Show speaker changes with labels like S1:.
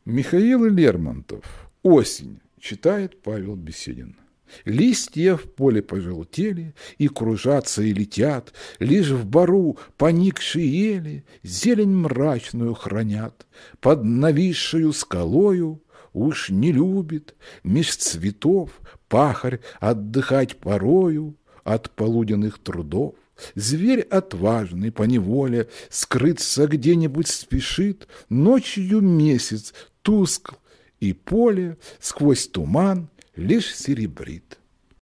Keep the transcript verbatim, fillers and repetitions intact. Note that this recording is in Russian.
S1: Михаил Лермонтов. Осень. Читает Павел Беседин. Листья в поле пожелтели, и кружатся, и летят, лишь в бору поникшие ели зелень мрачную хранят. Под нависшую скалою уж не любит меж цветов пахарь отдыхать порою от полуденных трудов. Зверь отважный поневоле скрыться где-нибудь спешит, ночью месяц тускл, и поле сквозь туман лишь серебрит.